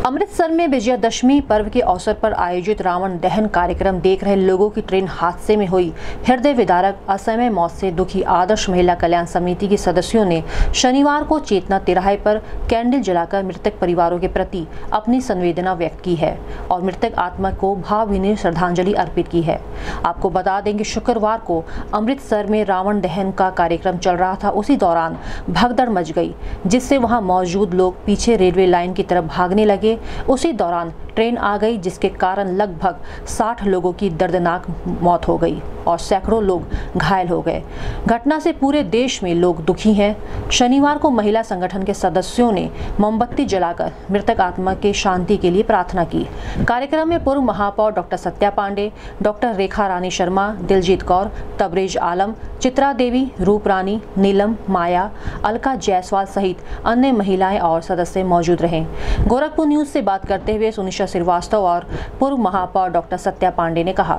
अमृतसर में विजयादशमी पर्व के अवसर पर आयोजित रावण दहन कार्यक्रम देख रहे लोगों की ट्रेन हादसे में हुई हृदय विदारक असमय मौत से दुखी आदर्श महिला कल्याण समिति के सदस्यों ने शनिवार को चेतना तिराहे पर कैंडल जलाकर मृतक परिवारों के प्रति अपनी संवेदना व्यक्त की है और मृतक आत्मा को भावभीनी श्रद्धांजलि अर्पित की है। आपको बता दें कि शुक्रवार को अमृतसर में रावण दहन का कार्यक्रम चल रहा था। उसी दौरान भगदड़ मच गई, जिससे वहां मौजूद लोग पीछे रेलवे लाइन की तरफ भागने लगे। उसी दौरान ट्रेन आ गई, जिसके कारण लगभग 60 लोगों की दर्दनाक मौत हो गई और सैकड़ों लोग घायल हो गए। घटना से पूरे देश में लोग दुखी हैं। शनिवार को महिला संगठन के सदस्यों ने मोमबत्ती जलाकर मृतक आत्मा के शांति के लिए प्रार्थना की। कार्यक्रम में पूर्व महापौर डॉक्टर सत्या पांडे, डॉक्टर रेखा रानी शर्मा, दिलजीत कौर, तबरेज आलम, चित्रा देवी, रूप रानी, नीलम, माया, अलका जायसवाल सहित अन्य महिलाएं और सदस्य मौजूद रहे। गोरखपुर न्यूज से बात करते हुए सुनीशा श्रीवास्तव और पूर्व महापौर डॉक्टर सत्या पांडे ने कहा,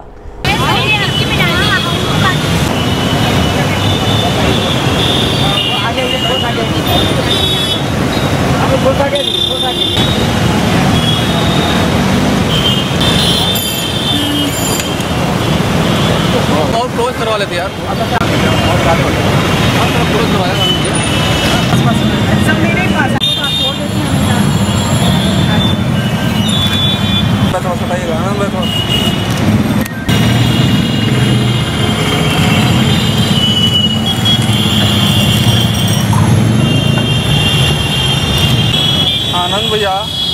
और क्लोज करवा लेते यार, क्लोज करवाया सब मेरे पास बताइएगा ना। आनंद भैया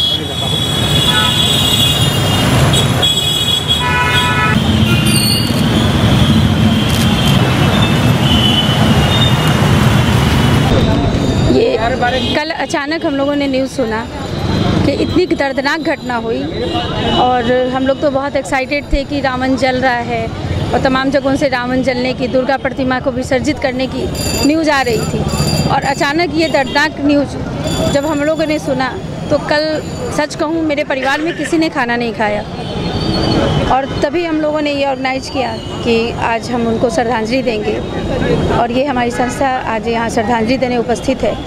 ये कल अचानक हम लोगों ने न्यूज़ सुना कि इतनी दर्दनाक घटना हुई और हम लोग तो बहुत एक्साइटेड थे कि रावण जल रहा है और तमाम जगहों से रावण जलने की, दुर्गा प्रतिमा को विसर्जित करने की न्यूज़ आ रही थी। और अचानक ये दर्दनाक न्यूज़ जब हम लोगों ने सुना तो कल सच कहूँ मेरे परिवार में किसी ने खाना नहीं खाया और तभी हम लोगों ने ये ऑर्गेनाइज किया कि आज हम उनको श्रद्धांजलि देंगे और ये हमारी संस्था आज यहाँ श्रद्धांजलि देने उपस्थित है।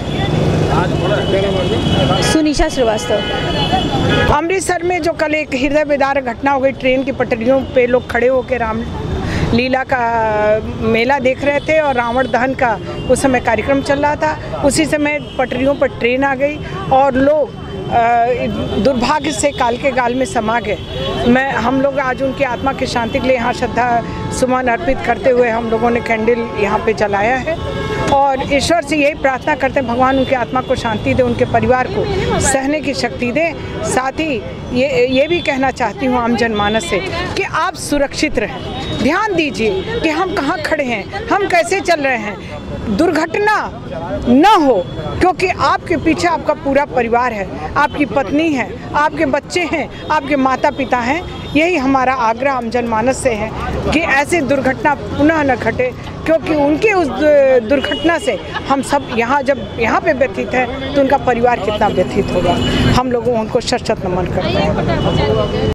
सुनीशा श्रीवास्तव। अमृतसर में जो कल एक हृदय विदारक घटना हो गई, ट्रेन की पटरियों पे लोग खड़े होकर राम लीला का मेला देख रहे थे और रावण दहन का उस समय कार्यक्रम चल रहा था। उसी समय पटरियों पर ट्रेन आ गई और लोग दुर्भाग्य से काल के गाल में समा गए। हम लोग आज उनकी आत्मा की शांति के लिए यहाँ श्रद्धा सुमन अर्पित करते हुए हम लोगों ने कैंडल यहाँ पे जलाया है और ईश्वर से यही प्रार्थना करते हैं भगवान उनकी आत्मा को शांति दे, उनके परिवार को सहने की शक्ति दे। साथ ही ये भी कहना चाहती हूँ आम जनमानस से कि आप सुरक्षित रहें, ध्यान दीजिए कि हम कहाँ खड़े हैं, हम कैसे चल रहे हैं, दुर्घटना न हो, क्योंकि आपके पीछे आपका पूरा परिवार है, आपकी पत्नी है, आपके बच्चे हैं, आपके माता पिता हैं। यही हमारा आग्रह आम जनमानस से है कि ऐसी दुर्घटना पुनः न घटे, क्योंकि उनकी उस दुर्घटना से हम सब जब यहाँ पे व्यथित हैं तो उनका परिवार कितना व्यथित होगा। हम लोगों उनको शत शत नमन करते हैं।